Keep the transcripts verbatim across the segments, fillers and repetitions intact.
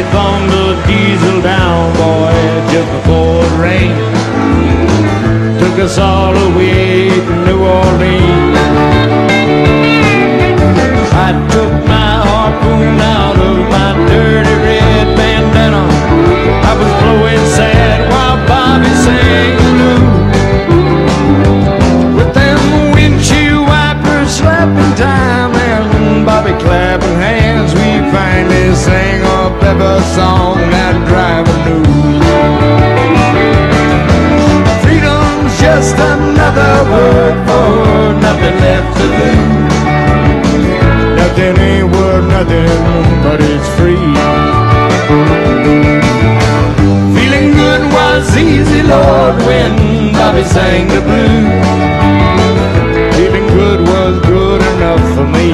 thumbed the diesel down, boy, just before it rained. Took us all away to New Orleans. I took my harpoon out of my dirty red bandana. I was blowing sad while Bobby sang the blues. With them windshield wipers slapping time and Bobby clapping hands, we finally sang a pepper song that driver knew. Freedom's just another word for nothing left to lose. Nothing ain't worth nothing, but it's free. Feeling good was easy, Lord, when Bobby sang the blues. Feeling good was good enough for me.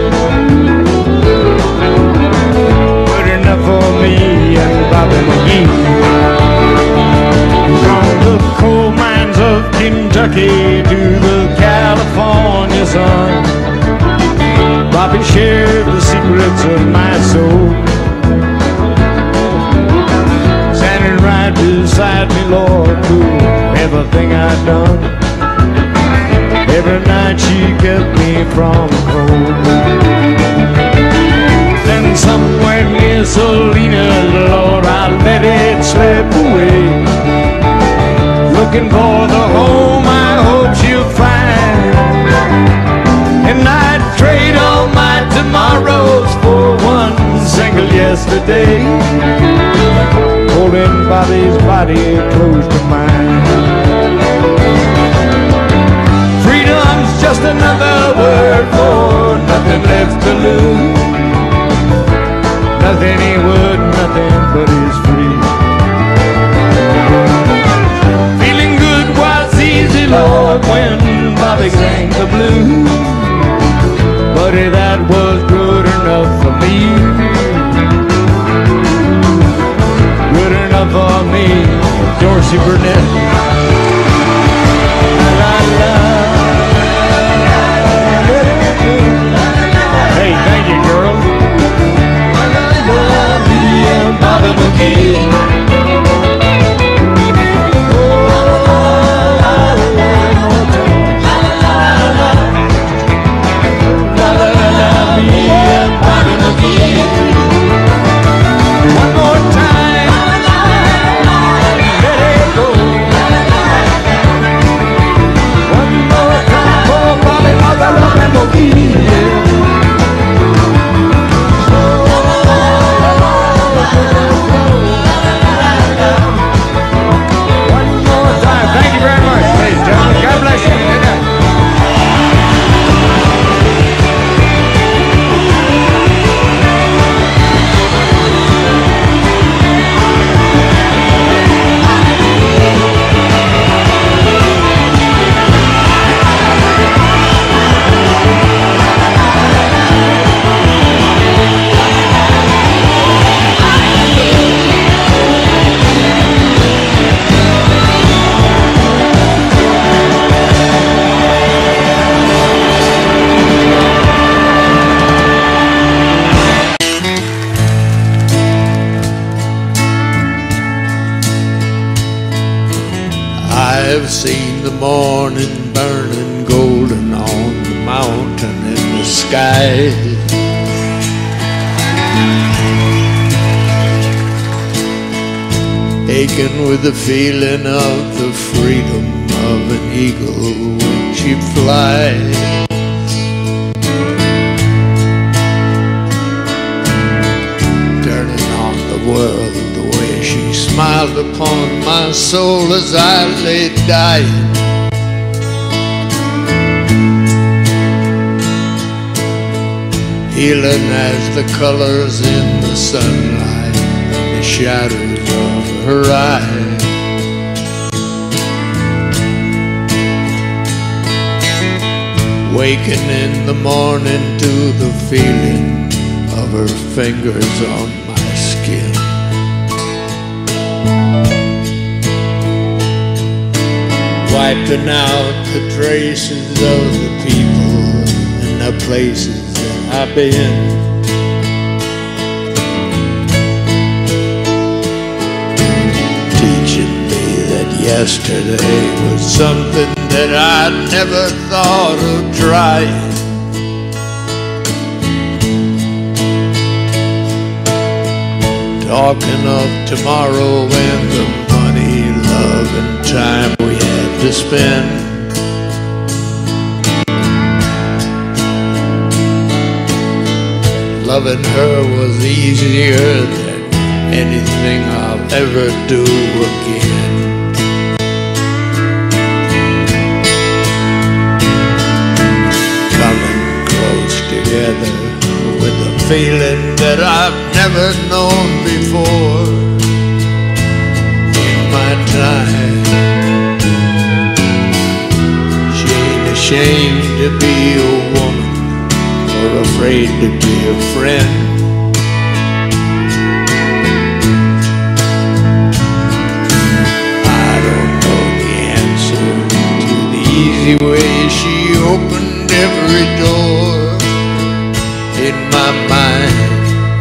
Good enough for me and Bobby McGee. From the coal mines of Kentucky to the California sun, Bobby shared the secrets of my soul. Standing right beside me, Lord, through everything I'd done. Every night she kept me from cold. Then somewhere near Salinas, Lord, I let it slip away. Looking for the home I hope she'll find. And I'd trade all my tomorrows for one single yesterday, holding Bobby's body close to mine. Freedom's just another word for nothing left to lose. Nothing ain't worth nothing but is free. Feeling good was easy, Lord, when Bobby sang the blues. Buddy, that was good enough for me. Good enough for me, Dorsey Burnett. La, la. Hey, thank you, girl. Me and Bobby McGee. One more time, let it go. One more time for Bobby, Mother, and McGee. One more time. Thank you very much, ladies and gentlemen. God bless you. I've seen the morning burning golden on the mountain in the sky. Aching with the feeling of the freedom of an eagle when she flies. Turning on the world the way she smiled upon my soul as I lay dying. Healing as the colors in the sunlight and the shadows of her eyes. Waking in the morning to the feeling of her fingers on my skin. Wiping out the traces of the people and the places that I've been. Yesterday was something that I never thought of trying. Talking of tomorrow and the money, love, and time we had to spend. Loving her was easier than anything I'll ever do again. Coming close together with a feeling that I've never known before in my time. She ain't ashamed to be a woman or afraid to be a friend. I don't know the answer to the easy way she opened every door in my mind,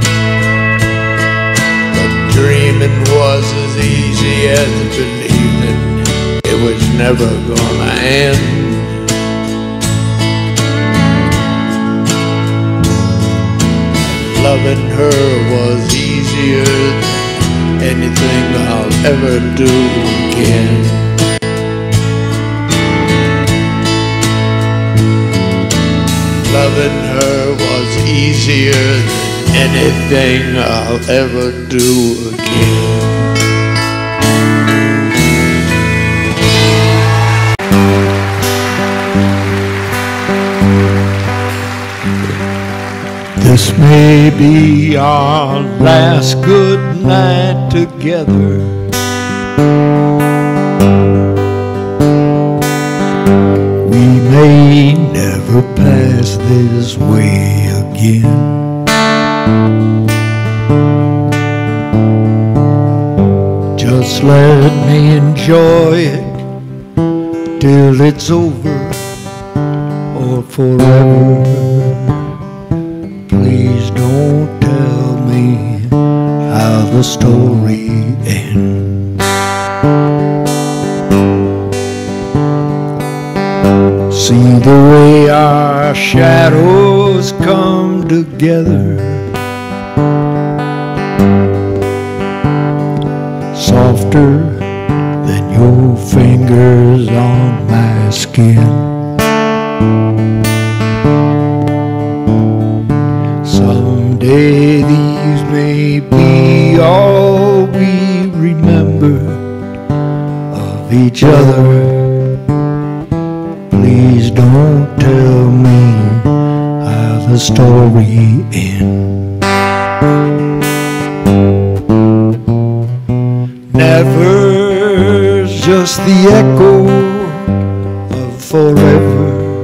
but dreaming was as easy as believing it was never gonna end. Loving her was easier than anything I'll ever do again. Loving her was easier than anything I'll ever do again. This may be our last good night together. We may never pass this way again. Just let me enjoy it till it's over or forever. Please don't tell me how the story ends. See the way our shadows come together, softer than your fingers on my skin. Someday these may be all we remember of each other. Please don't tell me how the story ends. Never's just the echo of forever.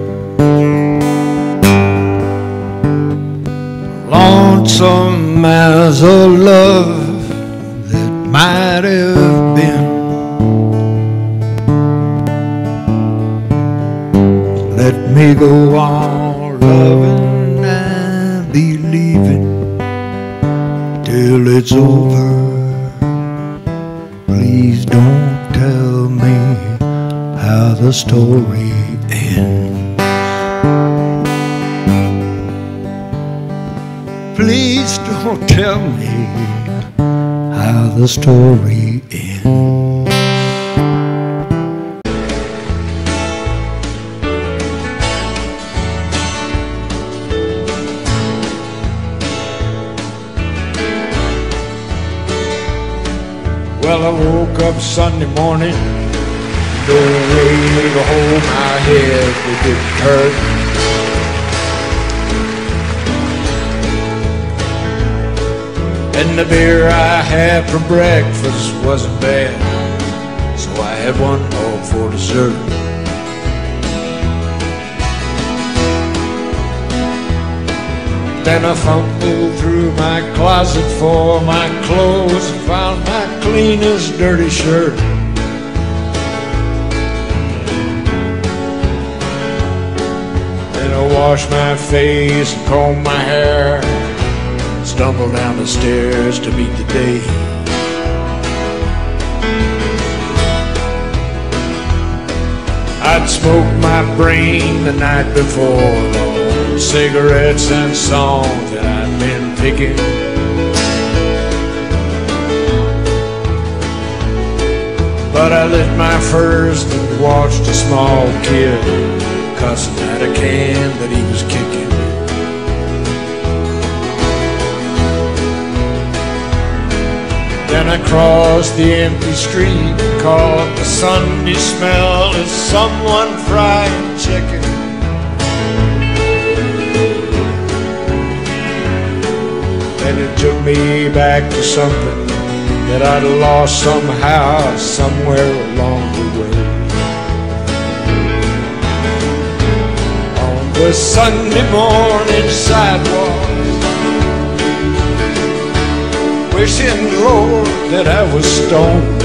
Lonesome as a love that might have been. Let me go on loving and believing till it's over. Please don't tell me how the story ends. Please don't tell me how the story ends. Well, I woke up Sunday morning, no way to hold my head, it didn't hurt. And the beer I had for breakfast wasn't bad, so I had one more for dessert. Then I fumbled through my closet for my clothes and found my cleanest dirty shirt. Then I washed my face and combed my hair, stumbled down the stairs to meet the day. I'd smoked my brain the night before on cigarettes and songs that I'd been picking. But I lit my first and watched a small kid cussing at a can that he was kicking. Then I crossed the empty street and caught the Sunday smell of someone frying chicken. Then it took me back to something that I'd lost somehow, somewhere along the way. On the Sunday morning sidewalk, wishing, Lord, that I was stoned.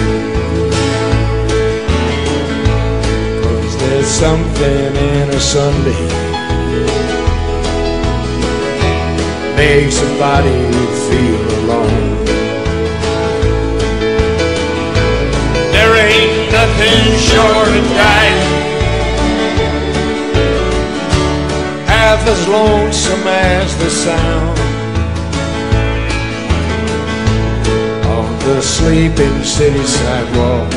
'Cause there's something in a Sunday makes a body feel alone. There ain't nothing short of dying half as lonesome as the sound the sleeping city sidewalk.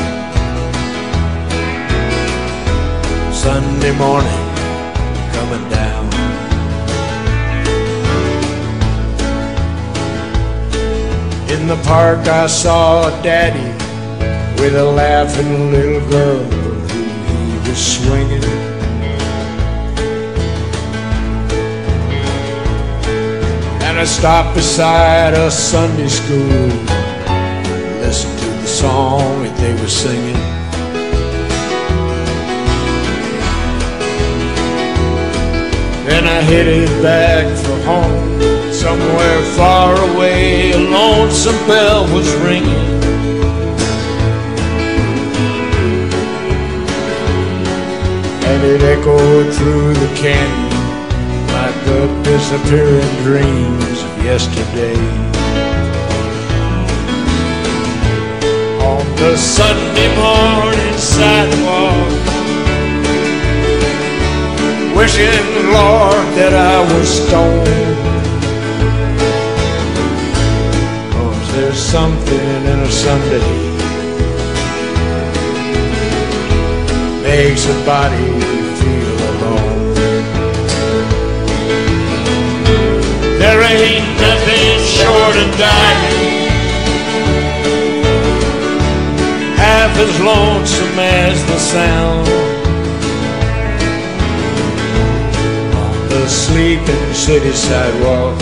Sunday morning coming down. In the park I saw a daddy with a laughing little girl who he was swinging. And I stopped beside a Sunday school, listen to the song that they were singing. Then I headed back for home. Somewhere far away, a lonesome bell was ringing. And it echoed through the canyon like the disappearing dreams of yesterday. On the Sunday morning sidewalk, wishing, Lord, that I was stoned. 'Cause there's something in a Sunday makes a body feel alone. There ain't nothing short of dying half as lonesome as the sound on the sleeping city sidewalk.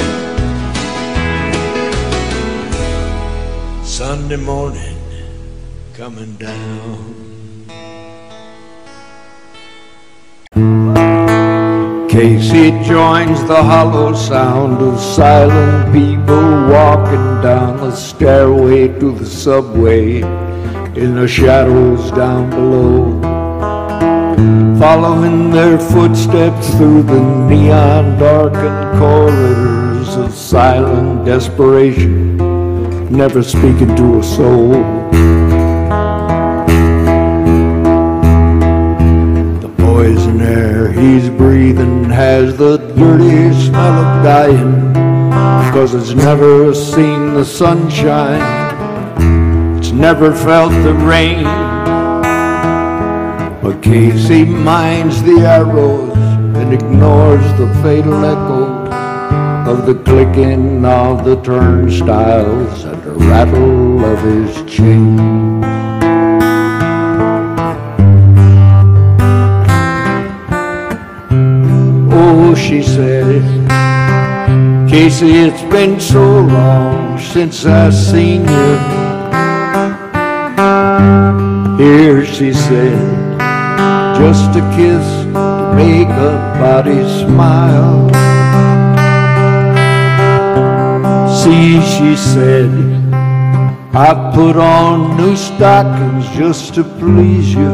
Sunday morning coming down. Casey joins the hollow sound of silent people walking down the stairway to the subway in the shadows down below, following their footsteps through the neon darkened corridors of silent desperation, never speaking to a soul. The poison air he's breathing has the dirty smell of dying, 'cause it's never seen the sunshine, never felt the rain. But Casey minds the arrows and ignores the fatal echoes of the clicking of the turnstiles and the rattle of his chain. Oh, she said, Casey, it's been so long since I've seen you. Here, she said, just a kiss to make a body smile. See, she said, I put on new stockings just to please you.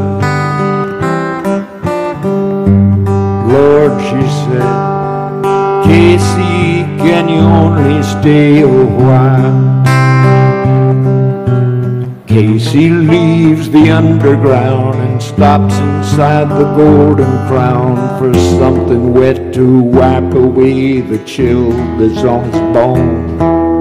Lord, she said, Casey, can you only stay a while? Casey leaves the underground and stops inside the Golden Crown for something wet to wipe away the chill that's on his bone.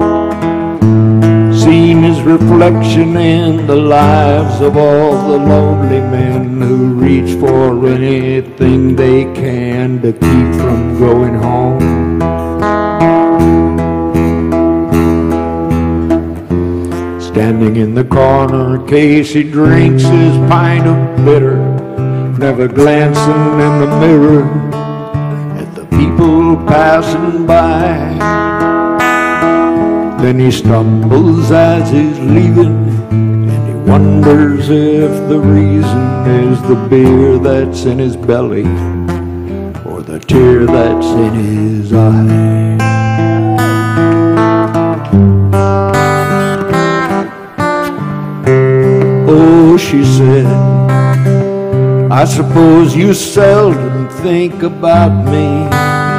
Seen his reflection in the lives of all the lonely men who reach for anything they can to keep from going home. Standing in the corner, Casey drinks his pint of bitter, never glancing in the mirror at the people passing by. Then he stumbles as he's leaving, and he wonders if the reason is the beer that's in his belly or the tear that's in his eye. Oh, she said, I suppose you seldom think about me.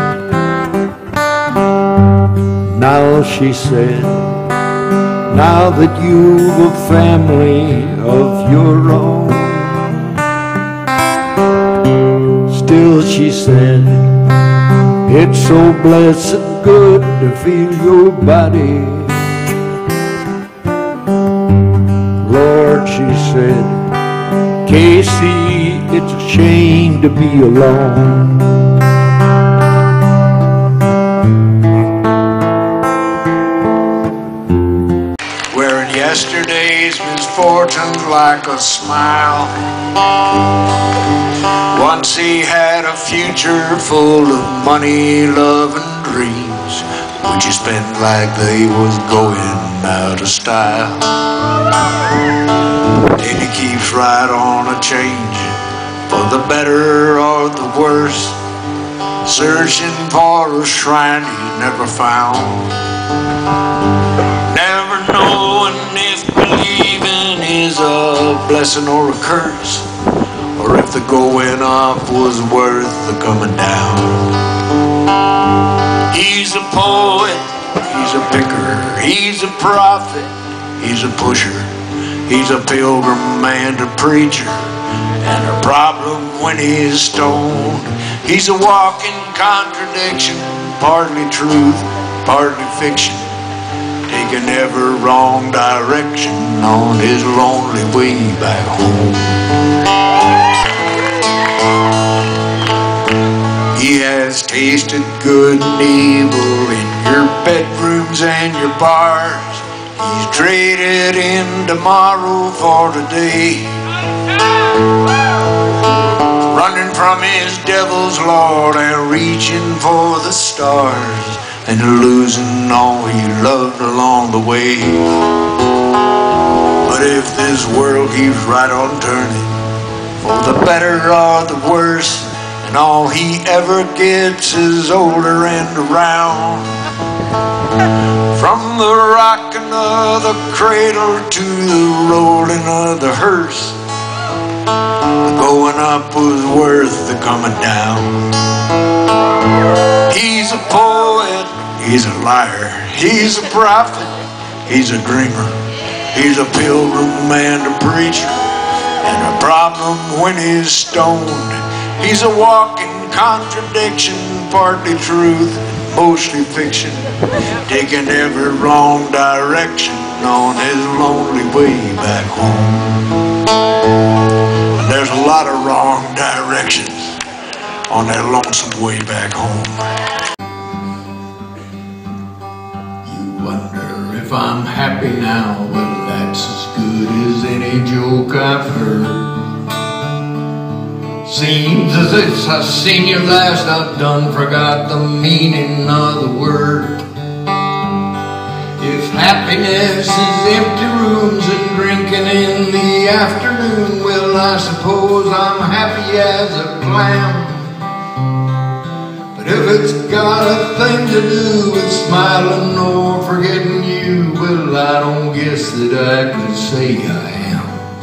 Now, she said, now that you've a family of your own. Still, she said, it's so blessed good to feel your body. Lord, she said, Casey, it's a shame to be alone. Wearing yesterday's misfortunes like a smile. Once he had a future full of money, love, and dreams, which he spent like they was going out of style. And he keeps right on a change, for the better or the worse, searching for a shrine he never found. Never knowing if believing is a blessing or a curse, or if the going up was worth the coming down. He's a poet, he's a picker, he's a prophet, he's a pusher, he's a pilgrim and a preacher, and a problem when he's stoned. He's a walking contradiction, partly truth, partly fiction, taking every wrong direction on his lonely way back home. He has tasted good and evil in your bedrooms and your bars. He's traded in tomorrow for today, running from his devil's lord and reaching for the stars, and losing all he loved along the way. But if this world keeps right on turning, for the better or the worse, and all he ever gets is older and around, from the rocking of the cradle to the rolling of the hearse, the going up was worth the coming down. He's a poet, he's a liar, he's a prophet, he's a dreamer, he's a pilgrim and a preacher, and a problem when he's stoned. He's a walking contradiction, partly truth, mostly fiction, taking every wrong direction on his lonely way back home. And there's a lot of wrong directions on that lonesome way back home. You wonder if I'm happy now, well that's as good as any joke I've heard. Seems as if I seen you last, I done forgot the meaning of the word. If happiness is empty rooms and drinking in the afternoon, well I suppose I'm happy as a clam. But if it's got a thing to do with smiling or forgetting you, well I don't guess that I could say I am.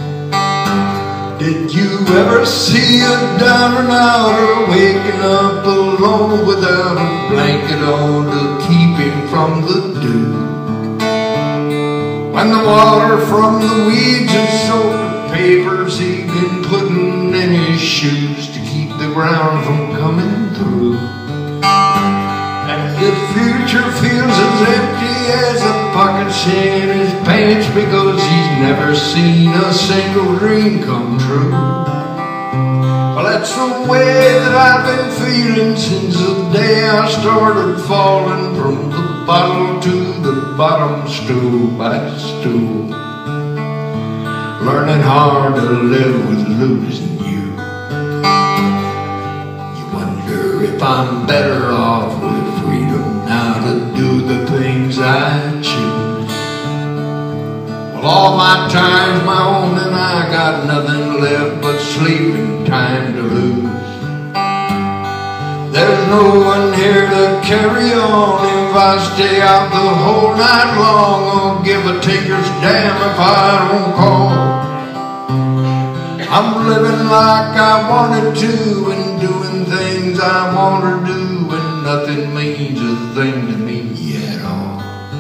Did you ever see a down and outer waking up alone without a blanket on to keep him from the dew? When the water from the weeds has soaked the papers he's been putting in his shoes to keep the ground from coming through. And his future feels as empty as the pockets in his pants because he's never seen a single dream come true. Well, that's the way that I've been feeling since the day I started falling from the bottle to the bottom, stool by stool, learning hard to live with losing you. You wonder if I'm better off with freedom now to do the things I choose. Well, all my time's my own and I got nothing left but sleeping time to lose. There's no one here to carry on if I stay out the whole night long. I'll give a tinker's damn if I don't call. I'm living like I wanted to and doing things I want to do, and nothing means a thing to me at all.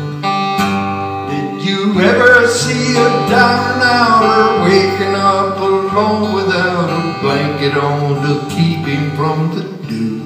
Did you ever see a down and outer waking up alone without a blanket on to keep him from the dew?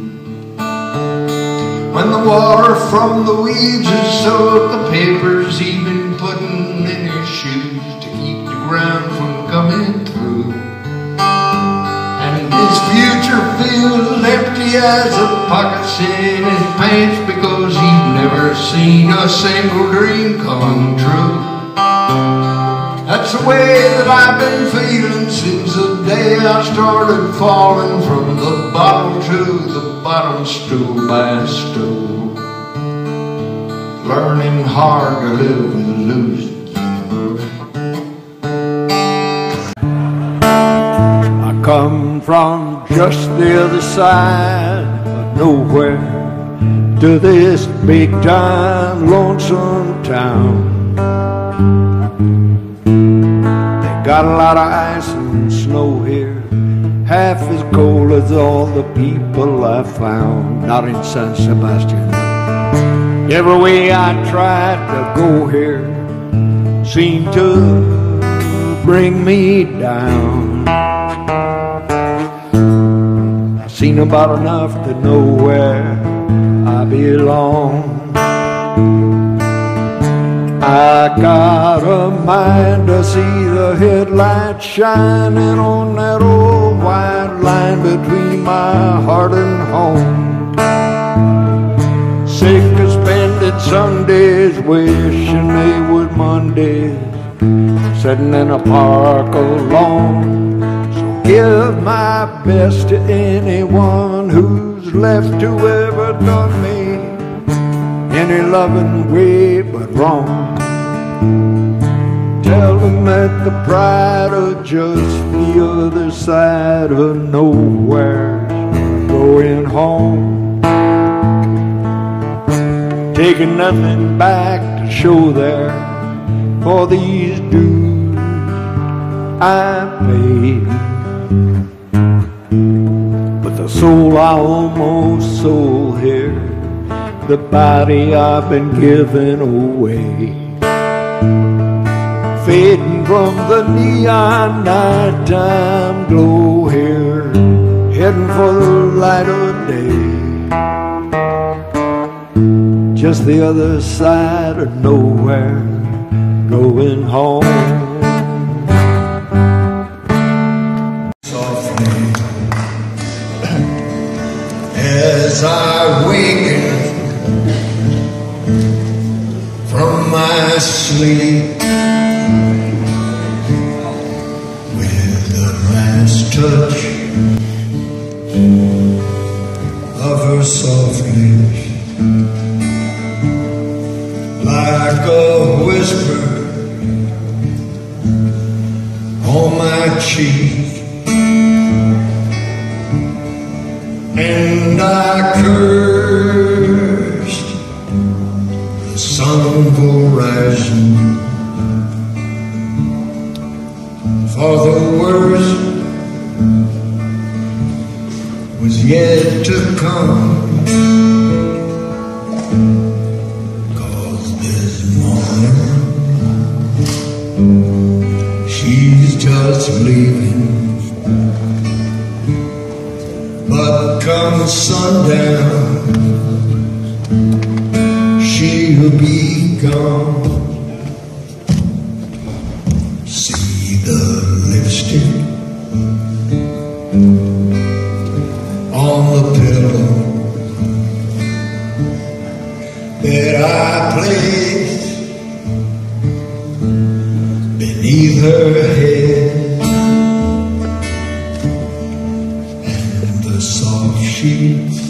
When the water from the weeds has soaked the papers he's been putting in his shoes to keep the ground from coming through. And his future feels empty as the pockets in his pants because he's never seen a single dream come true. That's the way that I've been feeling since the day I started falling from the bottle to the bottom, stool by stool, learning hard to live with losing you. I come from just the other side of nowhere to this big time lonesome town. Got a lot of ice and snow here, half as cold as all the people I found. Not in San Sebastian. Every way I tried to go here seemed to bring me down. I've seen about enough to know where I belong. I got a mind to see the headlights shining on that old white line between my heart and home. Sick of spending Sundays wishing they would Mondays, sitting in a park alone. So give my best to anyone who's left to ever done me any loving way but wrong. Tell them that the pride of just the other side of nowhere's going home, taking nothing back to show there for these dues I paid. But the soul I almost sold here, the body I've been giving away, fading from the neon nighttime glow here, heading for the light of day, just the other side of nowhere, going home. Softly as I waken from my sleep, touch of her soft lips, like a whisper on my cheek, and I cursed the sun for rising, for the worst was yet to come. Cause this morning just leaving, but come sundown, she'll be gone. See the lipstick on the pillow that I placed beneath her head, and the soft sheets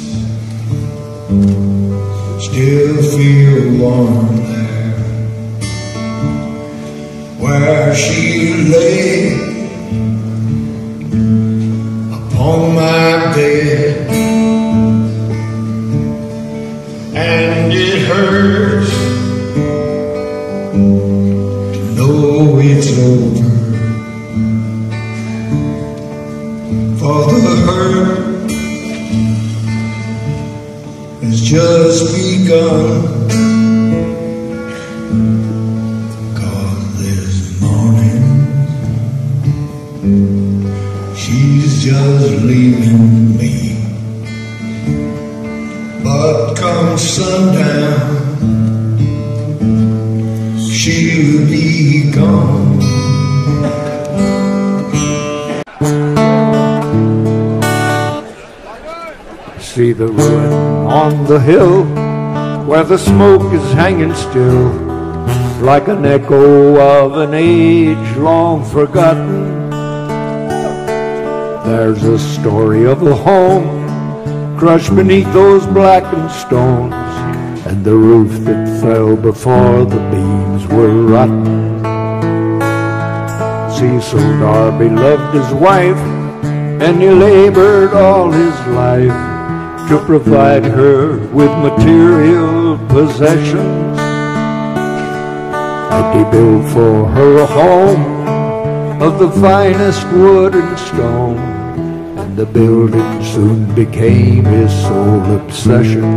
still feel warm there where she lay upon my bed. And it hurts to know it's over, for the hurt has just begun. 'Cause this morning she's just leaving me, but come sundown, she'll be gone. See the ruin on the hill where the smoke is hanging still, like an echo of an age long forgotten. There's a story of a home crushed beneath those blackened stones, and the roof that fell before the beams were rotten. Cecil Darby loved his wife, and he labored all his life to provide her with material possessions. And he built for her a home of the finest wood and stone, and the building soon became his sole obsession.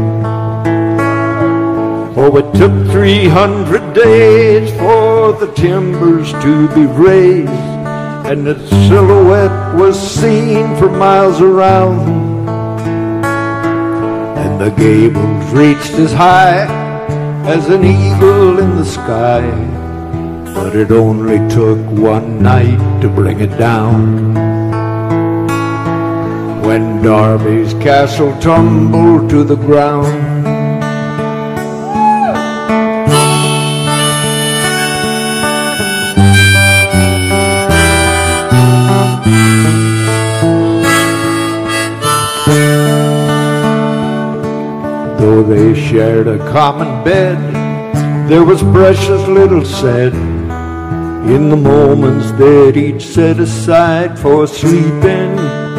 Oh, it took three hundred days for the timbers to be raised, and its silhouette was seen for miles around. And the gables reached as high as an eagle in the sky, but it only took one night to bring it down. When Darby's castle tumbled to the ground, though they shared a common bed, there was precious little said in the moments that each set aside for sleeping.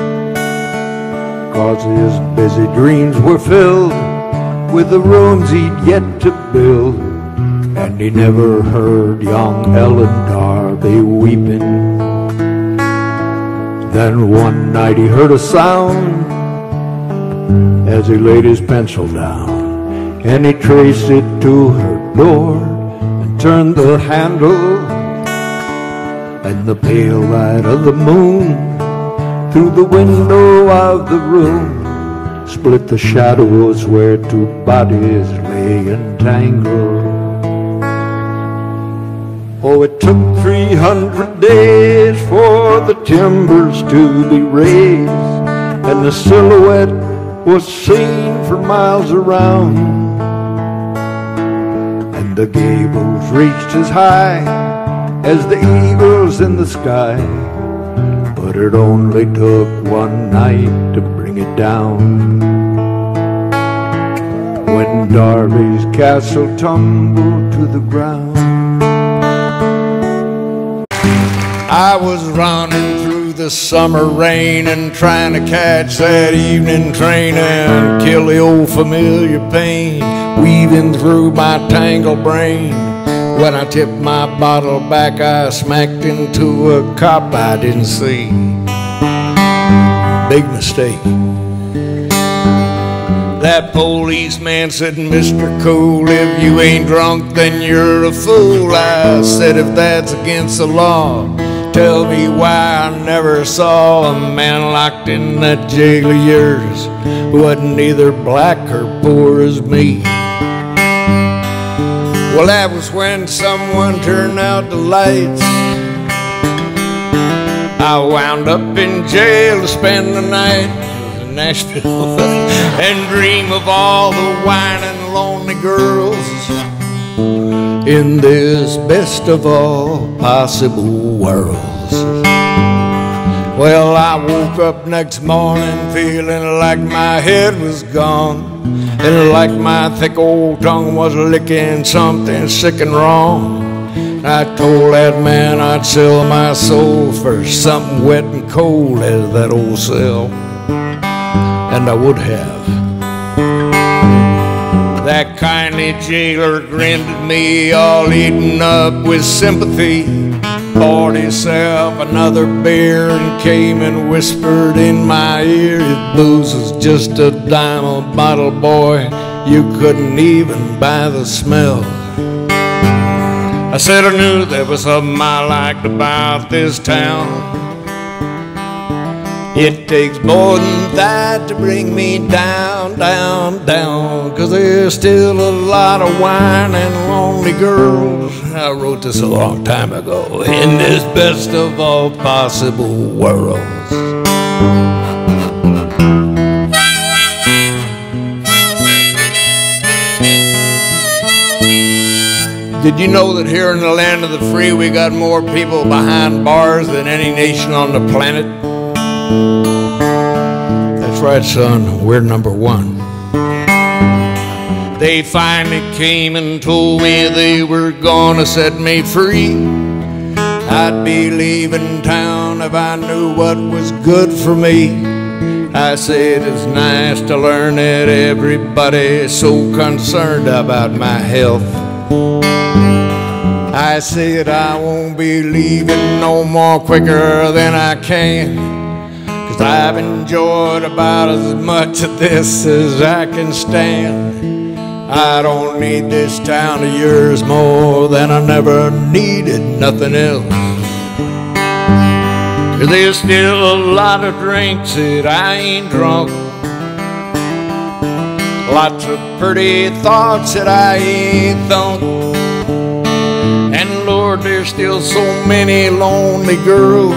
'Cause his busy dreams were filled with the rooms he'd yet to build, and he never heard young Ellen Darby weeping. Then one night he heard a sound as he laid his pencil down, and he traced it to her door and turned the handle, and the pale light of the moon through the window of the room split the shadows where two bodies lay entangled. Oh, it took three hundred days for the timbers to be raised, and the silhouette was seen for miles around. And the gables reached as high as the eagles in the sky, but it only took one night to bring it down. When Darby's castle tumbled to the ground. I was running through the summer rain and trying to catch that evening train and kill the old familiar pain weaving through my tangled brain. When I tipped my bottle back, I smacked into a cop I didn't see. Big mistake. That policeman said, "Mister Cool, if you ain't drunk, then you're a fool." I said, "If that's against the law, tell me why I never saw a man locked in that jail of yours who wasn't either black or poor as me. Well, that was when someone turned out the lights. I wound up in jail to spend the night in Nashville and dream of all the whining lonely girls in this best of all possible worlds. Well, I woke up next morning feeling like my head was gone and like my thick old tongue was licking something sick and wrong. I told that man I'd sell my soul for something wet and cold as that old cell, and I would have. That kindly jailer grinned at me, all eaten up with sympathy, bought himself another beer and came and whispered in my ear, "His booze is just a dime a bottle, boy, you couldn't even buy the smell." I said I knew there was something I liked about this town. It takes more than that to bring me down, down, down, 'cause there's still a lot of whining lonely girls. I wrote this a long time ago, in this best of all possible worlds. Did you know that here in the land of the free we got more people behind bars than any nation on the planet? That's right, son, we're number one. They finally came and told me they were gonna set me free. I'd be leaving town if I knew what was good for me. I said it's nice to learn that everybody's so concerned about my health. I said I won't be leaving no more quicker than I can, 'cause I've enjoyed about as much of this as I can stand. I don't need this town of yours more than I never needed nothing else. 'Cause there's still a lot of drinks that I ain't drunk, lots of pretty thoughts that I ain't thunk, and Lord, there's still so many lonely girls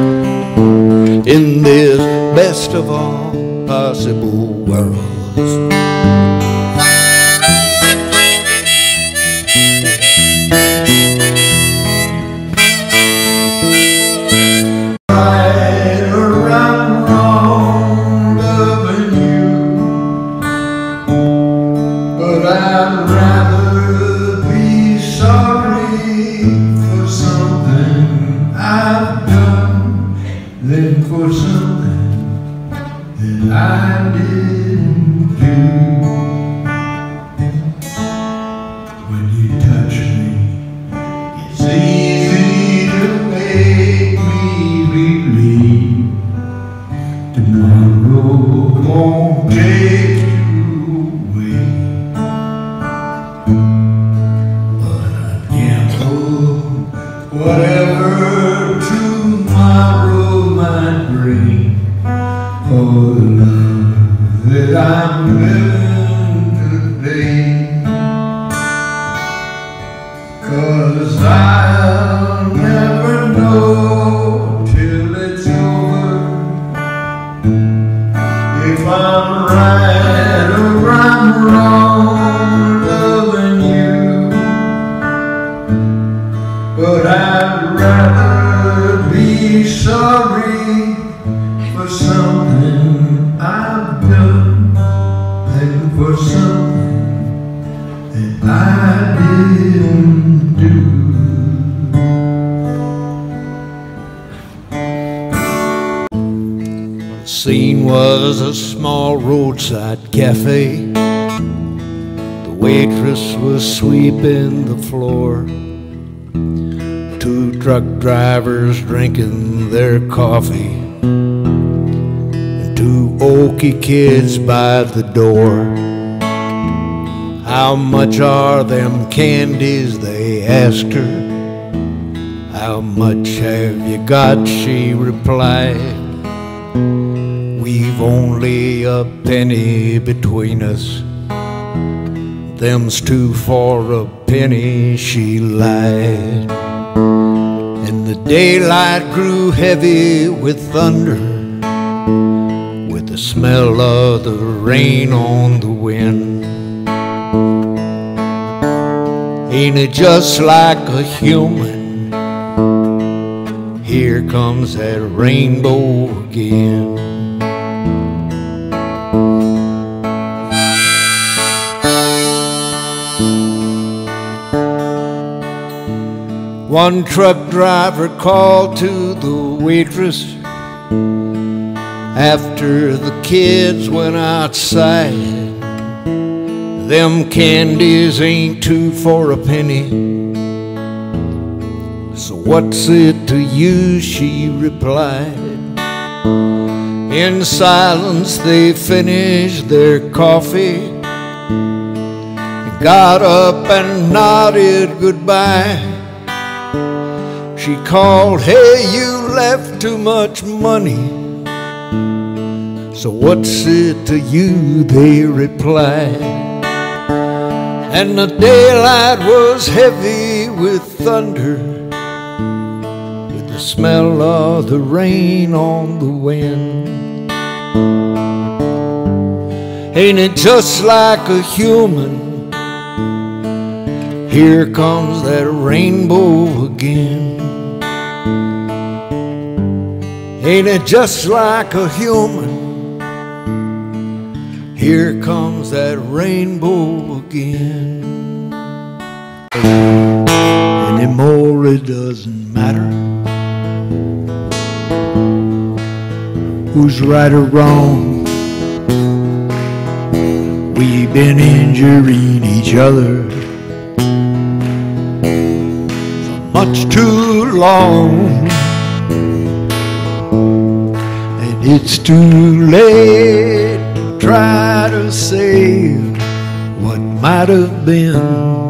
in this best of all possible worlds. Right or I'm wrong loving you, but I'd rather be sorry for something I've done than for something that I didn't do. When you touch me, it's easy to make me believe tomorrow won't take you away. But I gamble whatever tomorrow might bring for the love that I'm living today. 'Cause I'll never know till it's over if I'm right or I'm wrong loving you. But I'd rather be sorry for something I've done than for something that I didn't do. The scene was a small roadside cafe. The waitress was sweeping the floor. Two truck drivers drinking their coffee, and two oaky kids by the door. How much are them candies, they asked her. "How much have you got?" she replied. "We've only a penny between us." "Them's two for a penny," she lied. And the daylight grew heavy with thunder, with the smell of the rain on the wind. Ain't it just like a human? Here comes that rainbow again. One truck driver called to the waitress after the kids went outside. "Them candies ain't two for a penny. So what's it to you?" she replied. In silence they finished their coffee, got up and nodded goodbye. She called, "Hey, you left too much money." "So what's it to you?" they replied. And the daylight was heavy with thunder, with the smell of the rain on the wind. Ain't it just like a human? Here comes that rainbow again. Ain't it just like a human? Here comes that rainbow again. Anymore it doesn't matter who's right or wrong. We've been injuring each other for much too long. And it's too late to try to save what might have been.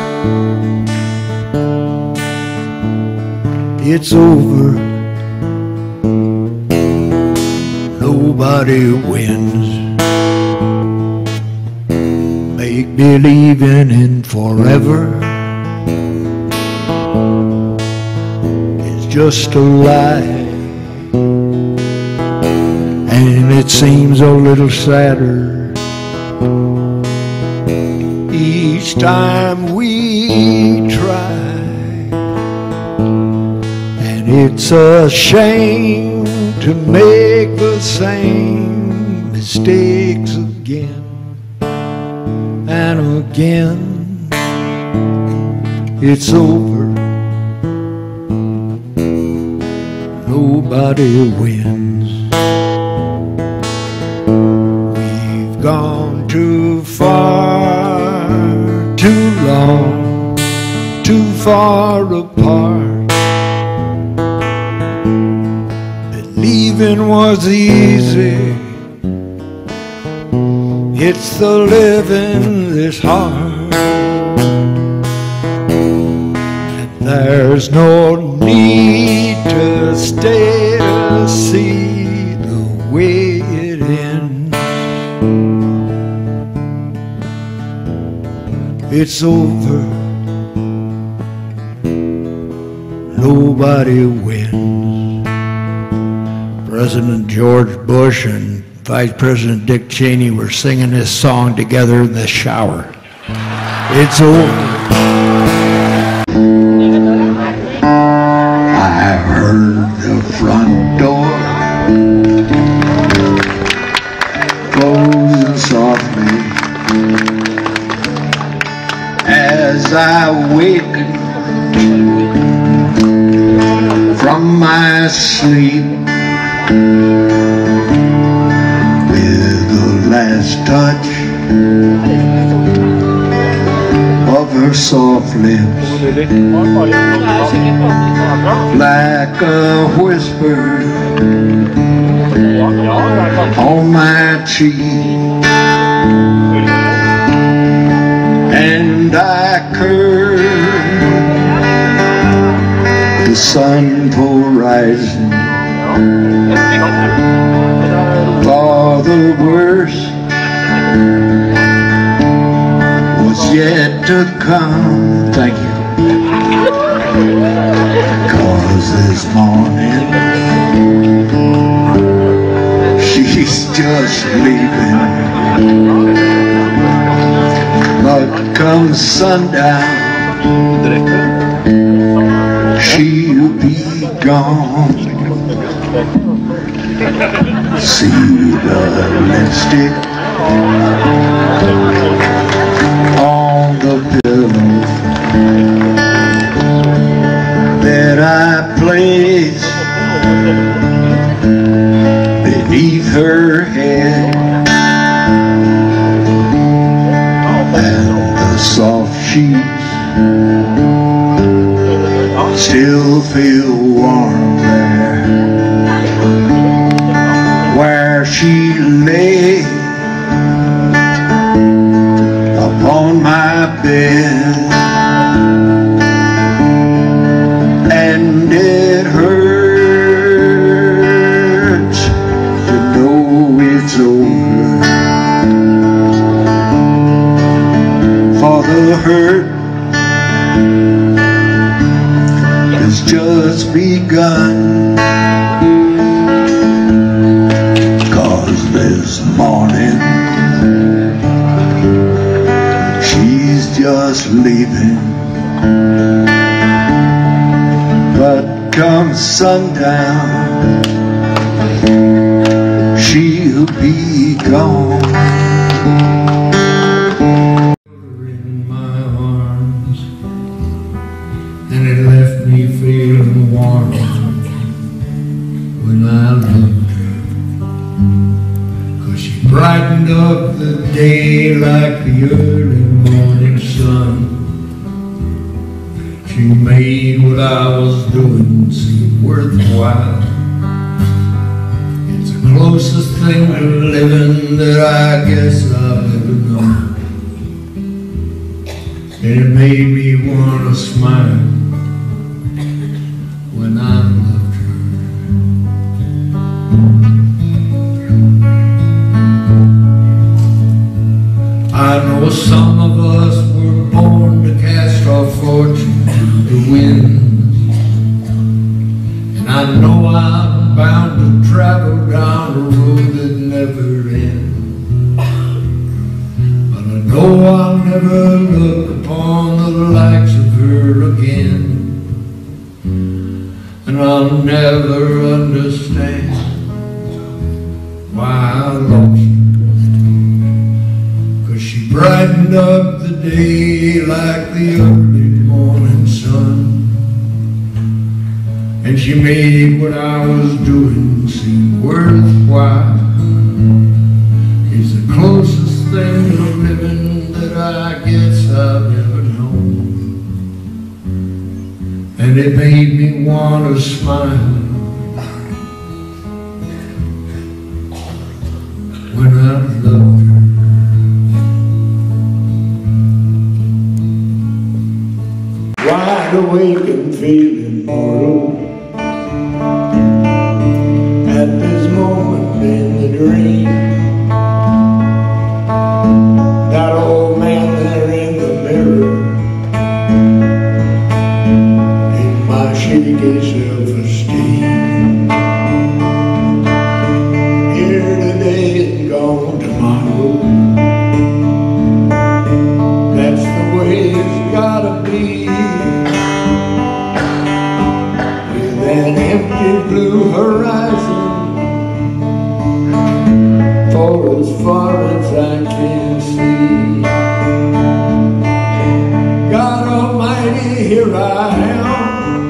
It's over. Nobody wins. Make believing in forever is just a lie. And it seems a little sadder each time we try. And it's a shame to make the same mistakes again and again. It's over. Nobody wins. We've gone too far, too long, too far apart. Believing was easy. It's the living that's hard. And there's no need to stay to see the way it ends. It's over. Nobody wins. President George Bush and Vice President Dick Cheney were singing this song together in the shower. It's over. I heard the front door closing softly as I wakened from my sleep. With the last touch of her soft lips, like a whisper on my cheek, and I curved the sun full rising, for the worst was yet to come. Thank you. 'Cause this morning she's just leaving, but come sundown she'll be gone. See the lipstick on the pillow that I placed beneath her head, and the soft sheets still feel warm there where she lay upon my bed. And it hurts to know it's over, for the hurt has just begun. 'Cause this morning she's just leaving, but come sundown she'll be gone. In my arms, and it left me feeling warm when I loved her. 'Cause she brightened up the day like the early morning sun. She made what I was doing seem worthwhile. It's the closest thing to living that I guess I've ever known. And it made me want to smile when I loved her. I know some of us were born to cast our fortune to the winds, and I know I'm bound to travel down a road that never ends. But I know I'll never look upon the likes of her again, and I'll never understand why I lost her. 'Cause she brightened up the day like the early morning sun, and she made what I was doing seem worthwhile. It's the closest thing to living that I guess I've ever known, and it made me want to smile when I loved her. Wide awake and feeling mortal at this moment in the dream. That old man there in the mirror, in my shaky self-esteem. Here today and gone tomorrow, that's the way it's gotta be. An empty blue horizon for as far as I can see. God Almighty, here I am.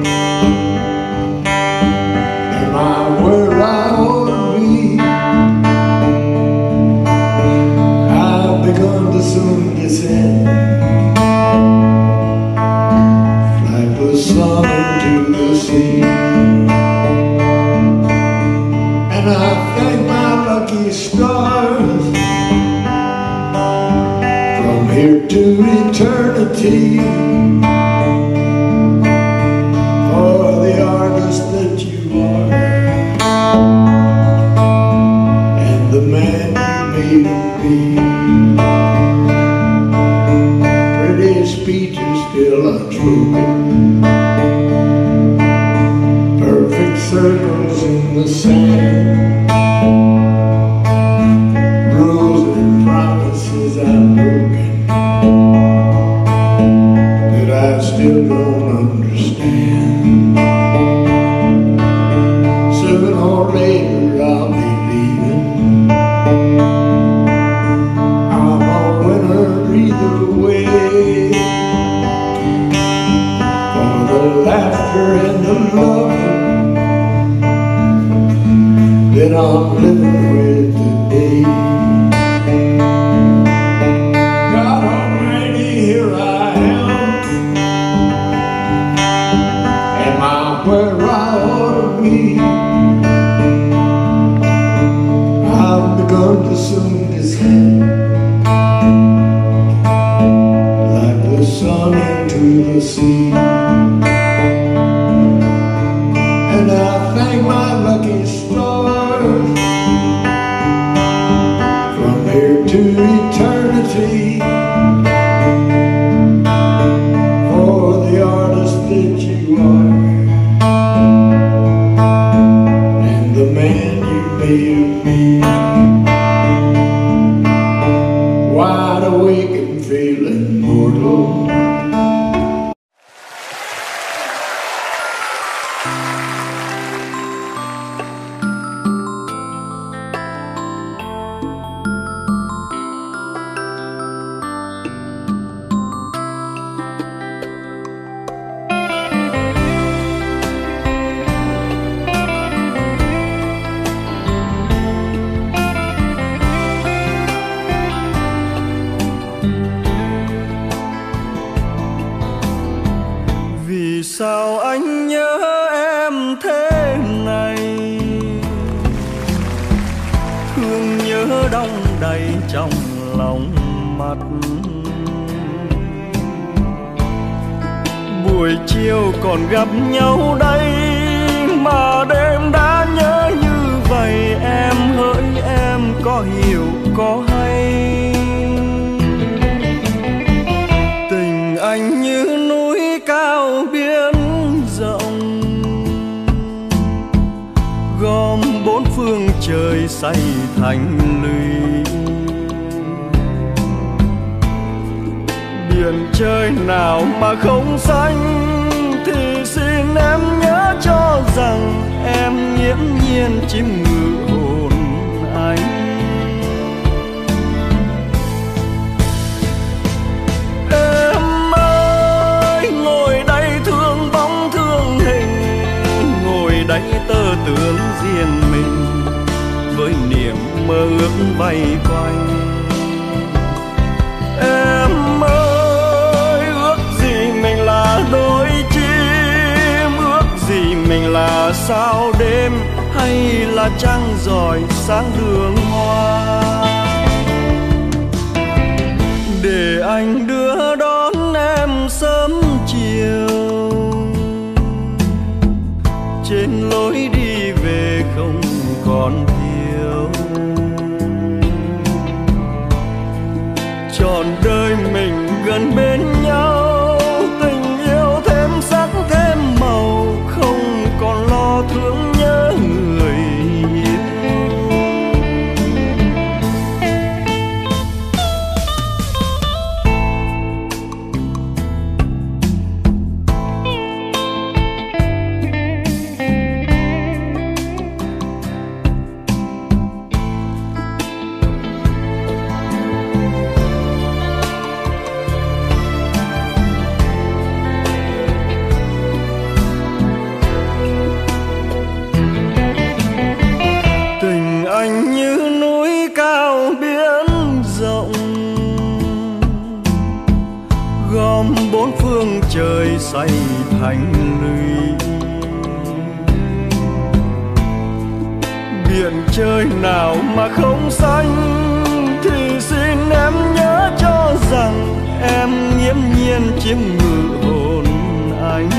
Am I where I ought to be? I've begun to soon descend like the sun into the sea. And I thank my lucky stars from here to eternity for the circles in the sand, rules and promises I've broken that I still don't understand. Sooner or later I'll be leaving. I'm a winner either way, for the laughter and the love that I'm living with today. God Almighty, here I am. Am I where I ought to be? I've begun to swim this hand like the sun into the sea, and I thank my lucky stars from here to eternity for the artist that you are and the man you made of me. Wide awake and feeling mortal. Vì sao anh nhớ em thế này, thương nhớ đong đầy trong lòng mắt. Buổi chiều còn gặp nhau đây mà đêm đã nhớ như vậy. Em hỡi em có hiểu có hay, tình anh như núi cao biển rộng, gom bốn phương trời xây thành lũy. Biển trời nào mà không xanh thì xin em nhớ cho rằng em nghiễm nhiên chiếm ngự hồn anh. Em ơi ngồi đây thương bóng thương hình, ngồi đây tơ tưởng riêng mình với niềm mơ ước bay quanh. Em ơi ước gì mình là đôi chim, ước gì mình là sao đêm hay là trăng rọi sáng đường hoa, để anh đưa đón em sớm chiều trên lối đi về không còn thiếu. Trọn đời mình gần bên nhau, tình yêu thêm sắc thêm màu, không còn lo thương nhớ người yêu. Anh như núi cao biển rộng, gom bốn phương trời xây thành lũy. Biển trời nào mà không xanh thì xin em nhớ cho rằng em nghiễm nhiên chiếm ngự hồn anh.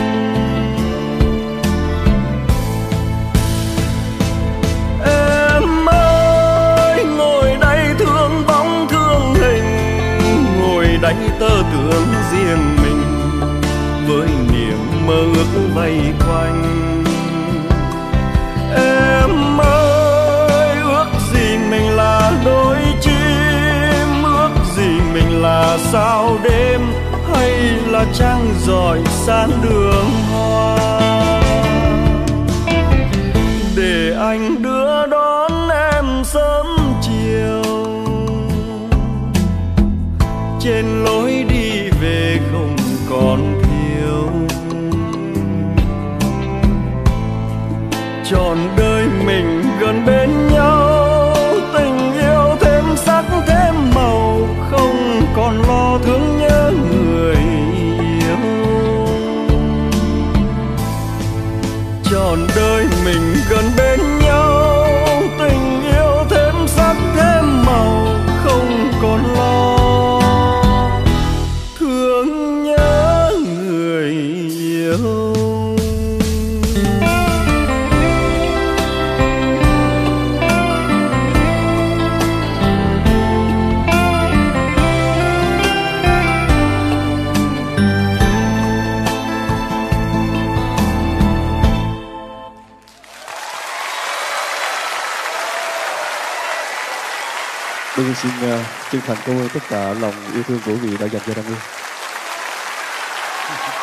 Đánh tơ tưởng riêng mình với niềm mơ ước vây quanh. là trăng rọi sáng đường hoa, để anh đưa đón em sớm chiều trên lối đi về không còn thiếu. Trọn đời mình gần bên nhau, tình yêu thêm sắc thêm màu, không còn lo thương nhớ người yêu. Trọn đời mình gần bên nhau, tình yêu thêm sắc thêm màu, không còn lo thương nhớ người yêu. Tôi xin uh, chân thành cảm ơn tất cả lòng yêu thương của quý vị đã dành cho Đăng Nguyên.